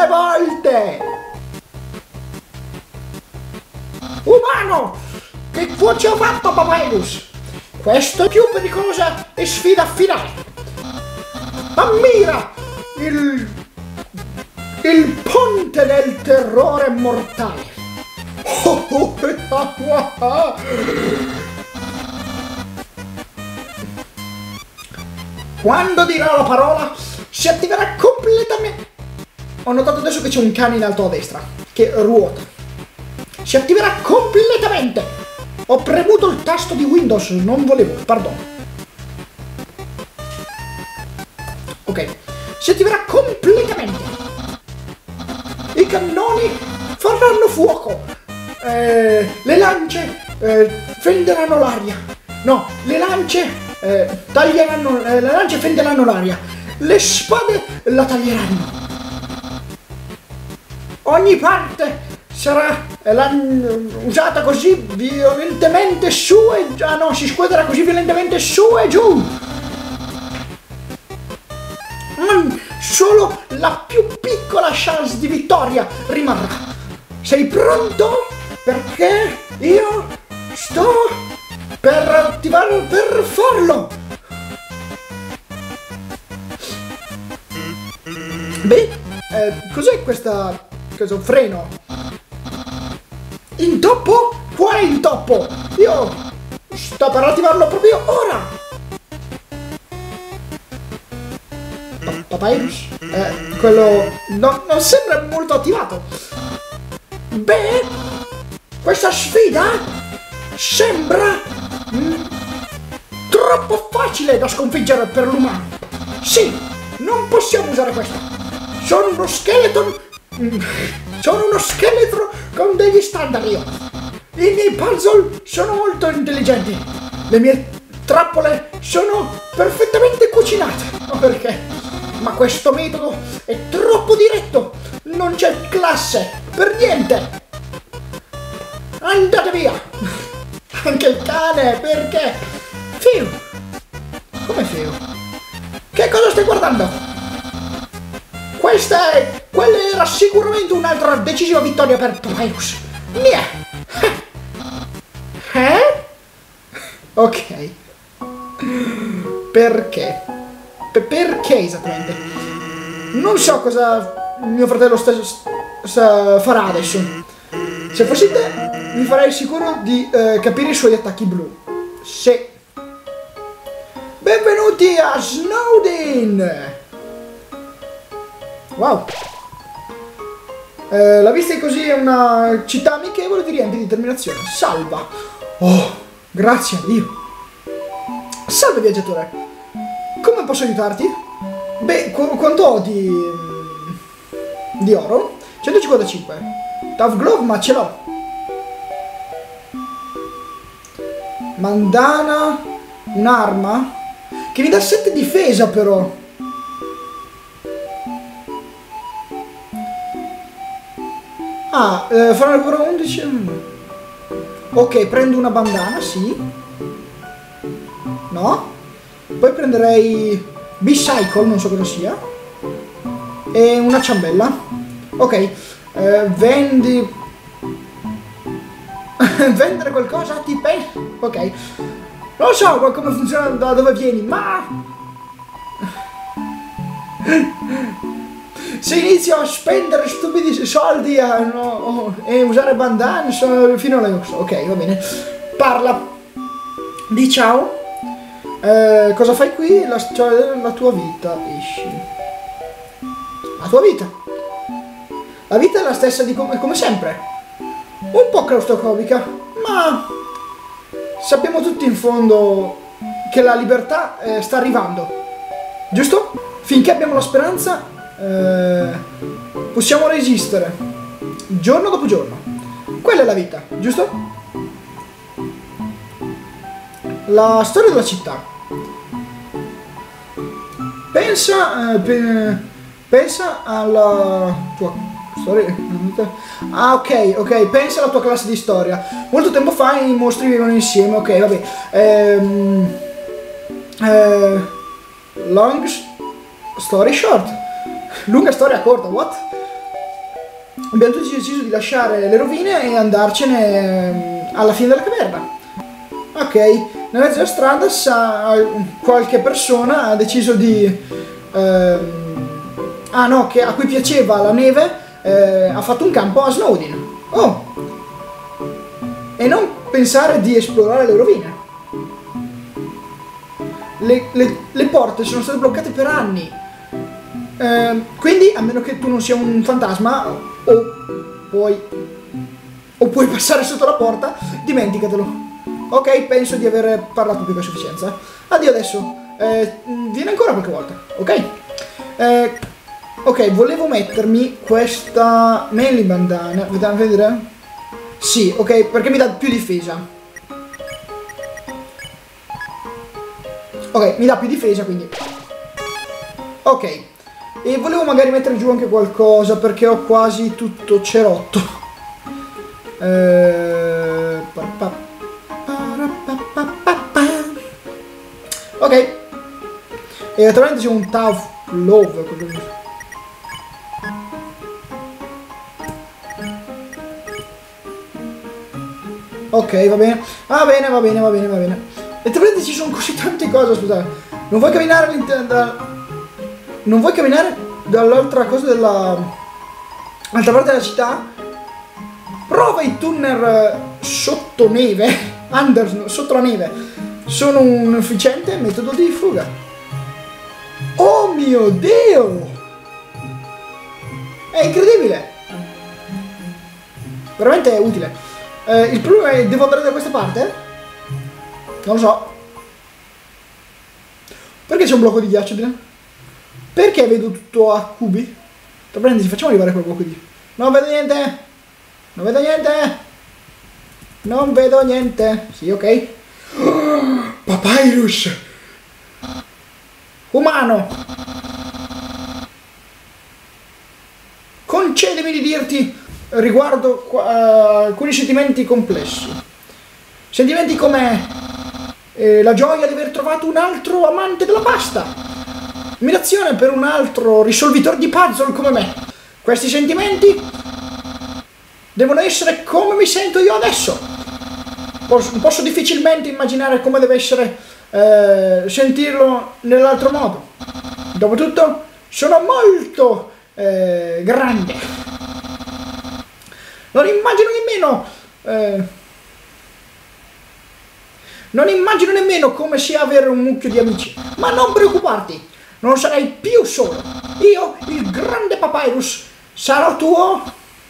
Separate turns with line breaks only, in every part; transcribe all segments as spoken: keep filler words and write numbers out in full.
mille volte! Umano! Che voce ho fatto, Papyrus? Questo è più pericolosa e sfida finale! Ammira il... il ponte del terrore mortale! Oh, oh, ah, ah, ah. Quando dirà la parola si attiverà completamente. Ho notato adesso che c'è un cane in alto a destra che ruota. Si attiverà completamente. Ho premuto il tasto di Windows, non volevo, perdono. Ok, si attiverà completamente. I cannoni faranno fuoco. Eh, le lance eh, fenderanno l'aria. No, le lance Eh, taglieranno, eh, le lance fenderanno l'aria, le spade la taglieranno. Ogni parte sarà eh, usata così violentemente su e giù. Ah no, si scuoterà così violentemente su e giù. Mm, solo la più piccola chance di vittoria rimarrà. Sei pronto? Perché io sto per attivare, per farlo! Beh, eh, cos'è questa... questo freno? Intoppo? Quale intoppo? Io sto per attivarlo proprio ora! Papyrus? Eh, quello... No, non sembra molto attivato! Beh, questa sfida sembra... Mm, troppo facile da sconfiggere per l'umano. Sì, non possiamo usare questa. Sono uno skeleton. Mm, sono uno scheletro con degli standard io. I miei puzzle sono molto intelligenti. Le mie trappole sono perfettamente cucinate. Ma perché? Ma questo metodo è troppo diretto. Non c'è classe per niente. Andate via. Anche il cane, perché? Fiu! Come Fiu? Che cosa stai guardando? Questa è... quella era sicuramente un'altra decisiva vittoria per Papyrus. Nia! Eh? Ok. Perché? P perché esattamente? Non so cosa mio fratello sta, sta farà adesso. Se fossi te, mi farei sicuro di eh, capire i suoi attacchi blu. Sì. Benvenuti a Snowdin! Wow. Eh, la vista è così, è una città amichevole, ti riempie di determinazione. Salva. Oh, grazie a Dio. Salve viaggiatore. Come posso aiutarti? Beh, qu quanto ho di... di oro? centocinquantacinque. Tough Glove, ma ce l'ho. Mandana, un'arma che mi dà sette difesa però. Ah, eh, farà ancora undici. Ok, prendo una bandana, sì. No? Poi prenderei Bicycle, non so cosa sia. E una ciambella. Ok, eh, vendi... vendere qualcosa ti pensi? Ok. Non so come funziona, da dove vieni, ma... se inizio a spendere stupidi soldi a, no, e usare bandane so, fino alle ossa. Ok, va bene. Parla. Di ciao. Eh, cosa fai qui? La, cioè, la tua vita. Esci. La tua vita. La vita è la stessa di come, come sempre. Un po' claustrofobica, ma sappiamo tutti in fondo che la libertà eh, sta arrivando. Giusto? Finché abbiamo la speranza eh, possiamo resistere giorno dopo giorno. Quella è la vita, giusto? La storia della città. Pensa, eh, pe pensa alla tua storia. Ah, ok, ok, pensa alla tua classe di storia. Molto tempo fa i mostri vivevano insieme, ok, vabbè. Ehm, eh, long story short. Lunga storia corta, what? abbiamo tutti deciso di lasciare le rovine e andarcene alla fine della caverna. Ok, nella mezza della strada sa, qualche persona ha deciso di... Ehm, ah no, che a cui piaceva la neve, eh, ha fatto un campo a Snowdin. Oh! E non pensare di esplorare le rovine. Le, le, le porte sono state bloccate per anni. Eh, quindi, a meno che tu non sia un fantasma, o puoi, o puoi passare sotto la porta, dimenticatelo. Ok, penso di aver parlato più che a sufficienza. Addio adesso. Eh, viene ancora qualche volta. Ok. Eh, ok, volevo mettermi questa Manly bandana. Vediamo a vedere. Sì, ok, perché mi dà più difesa. Ok, mi dà più difesa, quindi. Ok. E volevo magari mettere giù anche qualcosa, perché ho quasi tutto cerotto. Eh, pa, pa. Ok. E naturalmente c'è un Tough Love. Ok, va bene. Va bene, va bene, va bene, va bene. E naturalmente ci sono così tante cose, scusate. Non vuoi camminare all'interno da... Non vuoi camminare dall'altra cosa della... Altra parte della città? Prova i tunnel sotto neve. Under, sotto la neve. Sono un efficiente metodo di fuga. Oh mio Dio! È incredibile! Veramente è utile. Eh, il problema è, devo andare da questa parte? Non lo so. Perché c'è un blocco di ghiaccio di là? Perché vedo tutto a cubi? Prendi, facciamo arrivare quel blocco di... Non vedo niente! Non vedo niente! Non vedo niente! Sì, ok. Oh, Papyrus! Umano! Concedimi di dirti riguardo uh, alcuni sentimenti complessi. Sentimenti come eh, la gioia di aver trovato un altro amante della pasta, ammirazione per un altro risolvitore di puzzle come me. Questi sentimenti devono essere come mi sento io adesso. Posso, posso difficilmente immaginare come deve essere eh, sentirlo nell'altro modo. Dopotutto sono molto eh, grande. Non immagino nemmeno eh, non immagino nemmeno come sia avere un mucchio di amici. Ma non preoccuparti, non sarai più solo. Io, il grande Papyrus, sarò tuo.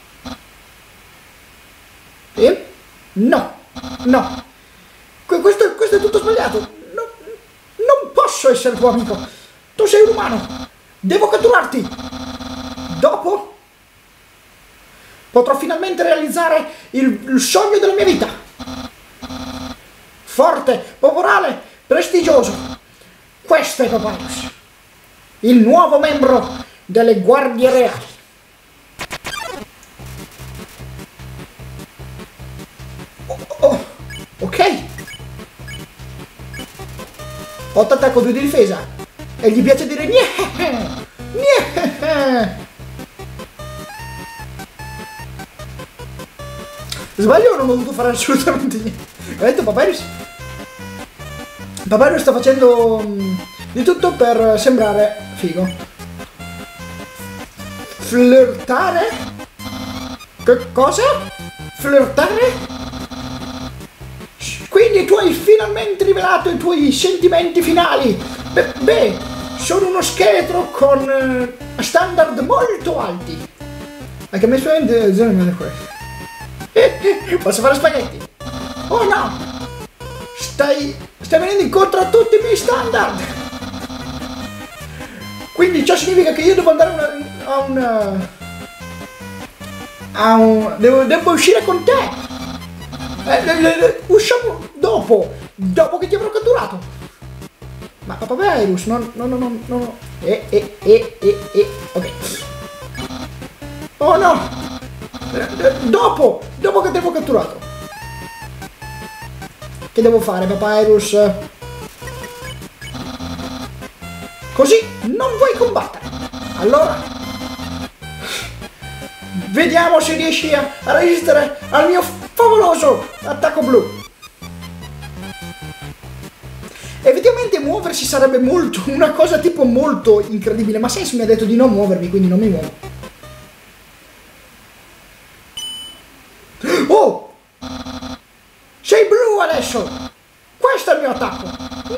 E? No, no. Questo, questo è tutto sbagliato. No, non posso essere tuo amico. Tu sei un umano. Devo catturarti. Dopo potrò finalmente realizzare il, il sogno della mia vita. Forte, popolare, prestigioso. Questo è Papyrus, il nuovo membro delle guardie reali. Oh, oh, ok. otto attacco, due di difesa. E gli piace dire niente. Niente. Sbaglio o non ho dovuto fare assolutamente niente? Ho detto Papyrus. Papyrus sta facendo um, di tutto per sembrare figo. Flirtare? Che cosa? Flirtare? Quindi tu hai finalmente rivelato i tuoi sentimenti finali. Beh, beh sono uno scheletro con uh, standard molto alti. Anche a me spaventa zero questo. Posso fare spaghetti? Oh no! Stai, stai venendo incontro a tutti i miei standard! Quindi ciò significa che io devo andare una, a un... a un... Devo, devo uscire con te! Eh, eh, eh, usciamo dopo! Dopo che ti avrò catturato! Ma Papyrus, no, no, no, no, no... Eh, eh, eh, eh, eh, ok. Oh no! Dopo! Dopo che ti avevo catturato! Che devo fare, Papyrus? Così non vuoi combattere! Allora... Vediamo se riesci a, a resistere al mio favoloso attacco blu. Effettivamente muoversi sarebbe molto, una cosa tipo molto incredibile, ma Sans mi ha detto di non muovermi, quindi non mi muovo. Oh! Sei blu adesso! Questo è il mio attacco!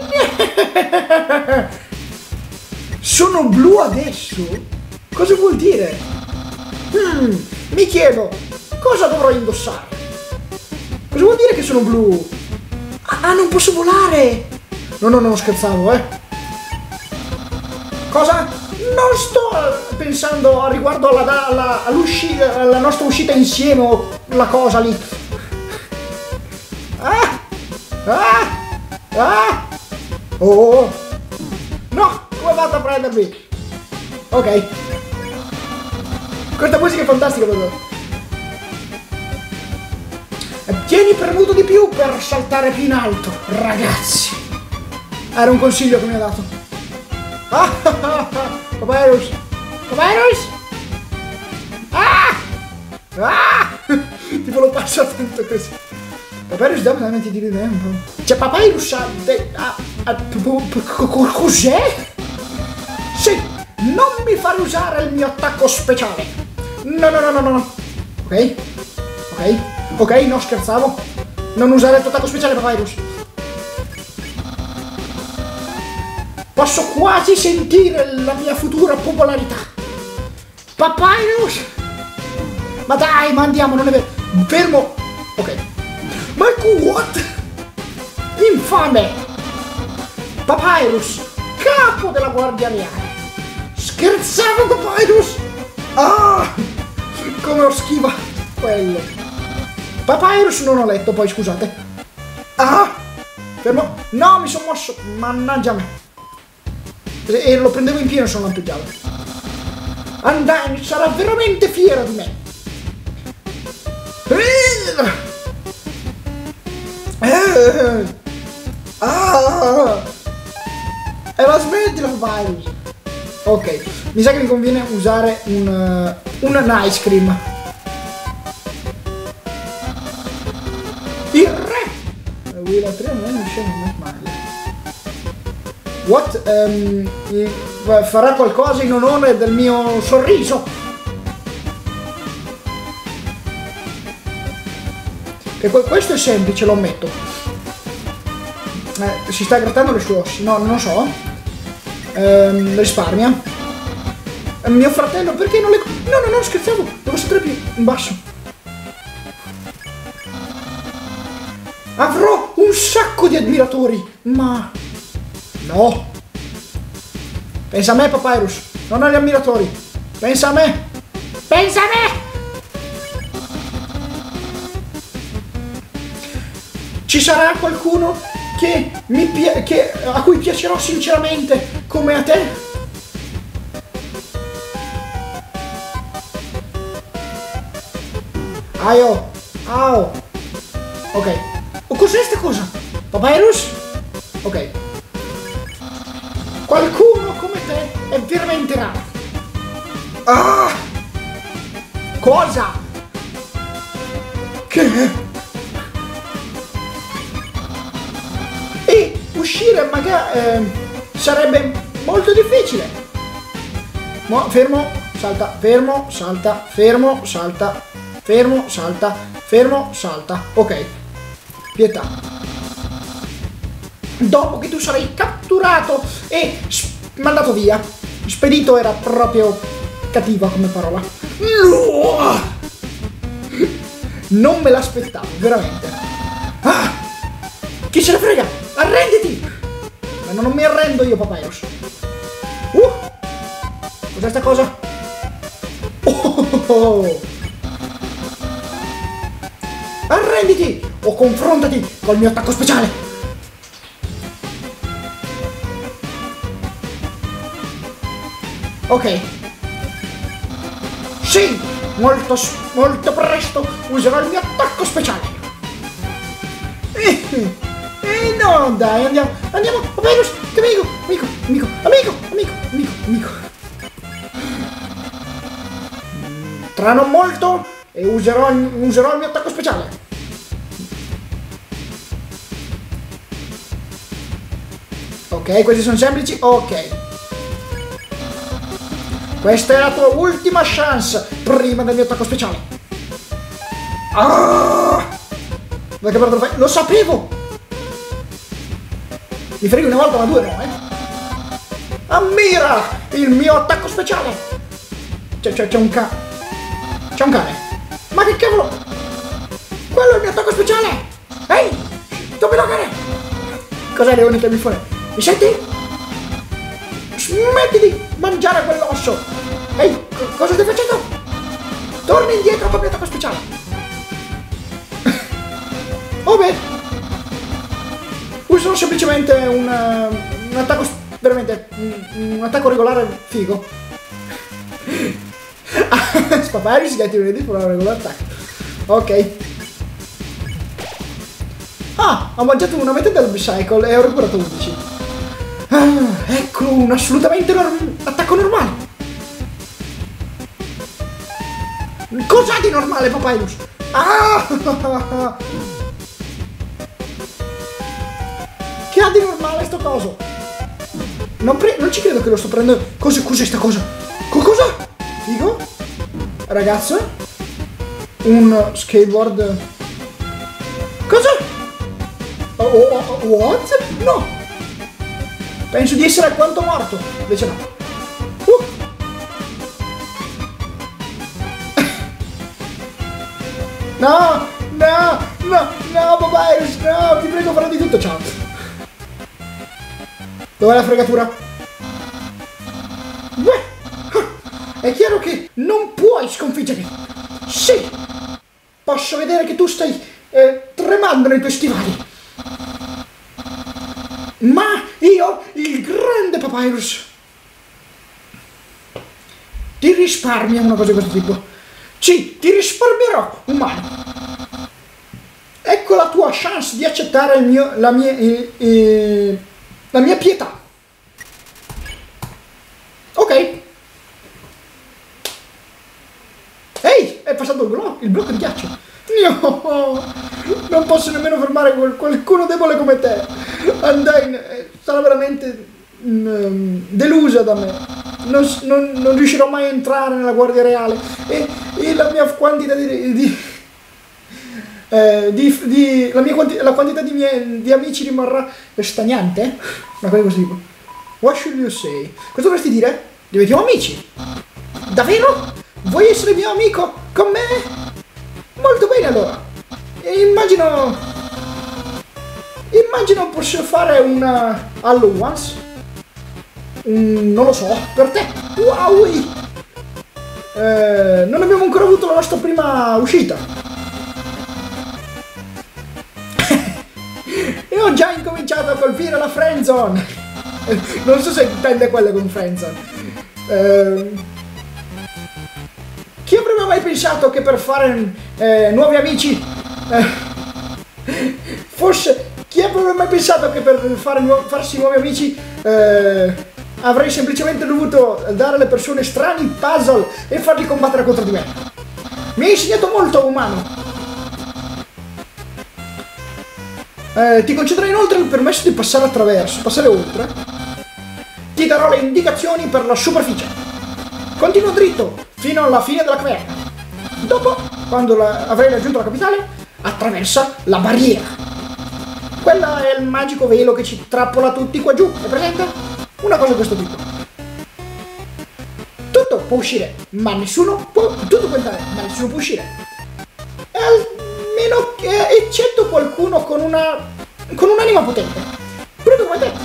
Sono blu adesso? Cosa vuol dire? Hmm, mi chiedo, cosa dovrò indossare? Cosa vuol dire che sono blu? Ah, non posso volare! No, no, non scherzavo, eh. Cosa? Non sto pensando a riguardo alla, alla, all'uscita, alla nostra uscita insieme o la cosa lì. Ah! Ah! Ah! Oh! No! Come fate a prendermi? Ok. Questa musica è fantastica, però. Tieni premuto di più per saltare più in alto, ragazzi. Era un consiglio che mi ha dato. Ah! Papyrus! Papyrus! Ah! Ah! Tipo lo passo attento così. Papyrus deve veramente dire tempo. Cioè Papyrus ha... ha cos'è? Sì! Non mi fare usare il mio attacco speciale! No, no, no, no, no. Ok? Ok? Ok, no, scherzavo. Non usare il tuo attacco speciale, Papyrus. Posso quasi sentire la mia futura popolarità. Papyrus! Ma dai, ma andiamo, non è vero. Fermo. Ok. Ma what? Infame! Papyrus, capo della Guardia Reale. Scherzavo, Papyrus? Ah! Come ho schiva quello. Papyrus non ho letto, poi scusate. Ah! Fermo. No, mi sono mosso. Mannaggia me. E lo prendevo in pieno se non lampeggiavo. Undyne sarà veramente fiero di me. Ah! E la smettila, Papyrus. Ok, mi sa che mi conviene usare un, uh, un ice cream. Il re! Willa tre non è scemo male. What? Um, farà qualcosa in onore del mio sorriso? Che questo è semplice, lo ammetto. Eh, si sta grattando le sue ossa. No, non lo so. Ehm, risparmia. Eh, mio fratello, perché non le... No, no, no, scherzavo. Devo stare più in basso. Avrò un sacco di ammiratori, ma... No. Pensa a me, Papyrus. Non agli ammiratori. Pensa a me. Pensa a me. Ci sarà qualcuno che mi pi- che, a cui piacerò sinceramente come a te? Aio. Au. Ok. Oh, cos'è sta cosa? Papyrus? Ok. Qualcuno come te è veramente raro. Ah! Cosa? Che? E uscire magari eh, sarebbe molto difficile. Mo, fermo, salta, fermo, salta, fermo, salta, fermo, salta, fermo, salta. Ok. Pietà. Dopo che tu sarai catturato e mandato via. Spedito era proprio cattiva come parola. No! Non me l'aspettavo, veramente. Ah! Chi se ne frega? Arrenditi! Ma non mi arrendo io, Papyrus. Uh! Cos'è sta cosa? Oh, oh, oh. Arrenditi! O confrontati col mio attacco speciale! Ok. Sì! Molto, molto presto userò il mio attacco speciale! Eh, eh no, dai, andiamo, andiamo, Papyrus, che amico, amico, amico, amico, amico, amico, amico. Tra non molto e userò, userò il mio attacco speciale. Ok, questi sono semplici. Ok. Questa è la tua ultima chance prima del mio attacco speciale. Ah! Vai che lo fai? Lo sapevo! Mi freghi una volta ma due no, eh? Ammira il mio attacco speciale! C'è un cane. C'è un cane. Ma che cavolo! Quello è il mio attacco speciale! Ehi! Stupido cane! Cos'è Leone che mi fa? Mi senti? Smetti di mangiare quell'osso! Ehi! Cosa stai facendo? Torni indietro con il mio attacco speciale! Oh beh! Uso semplicemente un, uh, un attacco, veramente, un, un attacco regolare figo. Spaparis get ready for a regular attack. Ok. Ah, ho mangiato una metà del Bicycle e ho recuperato undici. Ah, ecco un assolutamente norm attacco normale. Cos'ha di normale, Papyrus? Ah! Che ha di normale sto coso? Non, non ci credo che lo sto prendendo. Cos'è cos'è sta cosa? Co cosa? Figo? Ragazzo? Un skateboard. Cosa? Oh, oh, oh, what? No! Penso di essere alquanto morto. Invece no. Uh. No! No! No! No, Papyrus! No! Ti prego, farò di tutto. Ciao! Dov'è la fregatura? Beh, è chiaro che non puoi sconfiggermi. Sì, posso vedere che tu stai eh, tremando nei tuoi stivali. Ma io, il grande Papyrus, ti risparmio una cosa di questo tipo. Sì, ti risparmierò, umano. Ecco la tua chance di accettare il mio, la mia... Eh, eh, La mia pietà. Ok. Ehi, è passato il, blocco, il blocco di ghiaccio. No, non posso nemmeno fermare quel, qualcuno debole come te. Undyne sarà veramente mm, delusa da me. Non, non, non riuscirò mai a entrare nella guardia reale. E, e la mia quantità di... di Eh, di, di, la, mia quanti, la quantità di miei di amici rimarrà stagnante? Una cosa così. What should you say? Cosa dovresti dire? Diventiamo amici. Davvero? Vuoi essere mio amico con me? Molto bene allora. E immagino Immagino posso fare una allowance. Un, non lo so, per te. Wow! Eh, non abbiamo ancora avuto la nostra prima uscita. E ho già incominciato a colpire la friendzone. Non so se intende quella con friendzone. Eh, chi avrebbe mai pensato che per fare eh, nuovi amici eh, forse chi avrebbe mai pensato che per fare nu farsi nuovi amici eh, avrei semplicemente dovuto dare alle persone strani puzzle e farli combattere contro di me. Mi hai insegnato molto, umano. Eh, ti concederò inoltre il permesso di passare attraverso, passare oltre. Ti darò le indicazioni per la superficie. Continua dritto fino alla fine della caverna. Dopo, quando la, avrai raggiunto la capitale, attraversa la barriera. Quella è il magico velo che ci trappola tutti qua giù, è presente? Una cosa di questo tipo. Tutto può uscire, ma nessuno può... Tutto può entrare, ma nessuno può uscire. Almeno che... eccetto qualcuno con una... con un'anima potente. Proprio come te.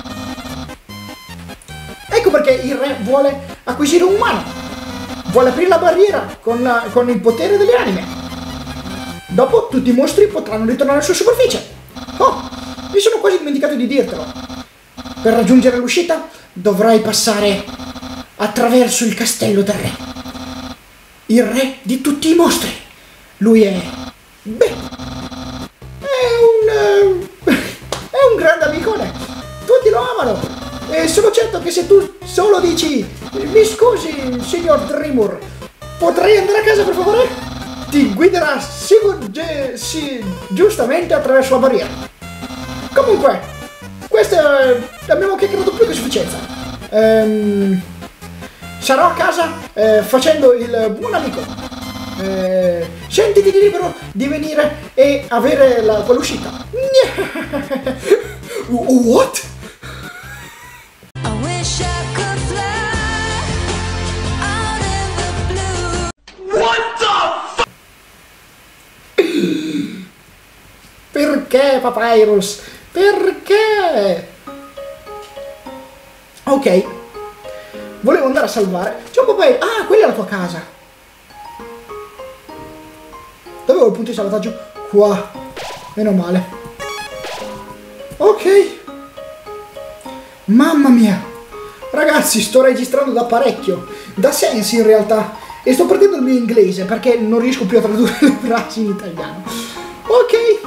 Ecco perché il re vuole acquisire un umano. Vuole aprire la barriera con, la, con il potere delle anime. Dopo tutti i mostri potranno ritornare sulla superficie. Oh, mi sono quasi dimenticato di dirtelo. Per raggiungere l'uscita dovrai passare attraverso il castello del re. Il re di tutti i mostri. Lui è... beh... è un... Uh, è un grande amicone. Tutti lo amano. E sono certo che se tu solo dici mi scusi, signor Dreamur, Potrei andare a casa per favore? Ti guiderà sigur- ge- sì, giustamente attraverso la barriera. Comunque, questo è, abbiamo chiacchierato più che sufficienza. Ehm, sarò a casa eh, facendo il buon amico. Eh, sentiti libero di venire e avere la, quell'uscita. What? Perché, Papyrus? Perché? Ok. Volevo andare a salvare. Ciao, Papyrus. Ah, quella è la tua casa. Dove ho il punto di salvataggio? Qua. Meno male. Ok. Mamma mia. Ragazzi, sto registrando da parecchio. Da sensi, in realtà. E sto perdendo il mio inglese perché non riesco più a tradurre le frasi in italiano. Ok.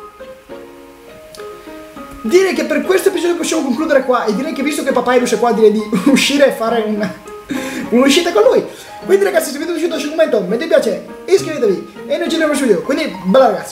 Direi che per questo episodio possiamo concludere qua. E direi che visto che Papyrus è qua, direi di uscire e fare un'uscita con lui. Quindi ragazzi, se vi è piaciuto questo commento, mettete piace, iscrivetevi e noi ci vediamo al prossimo video. Quindi, bella ragazzi.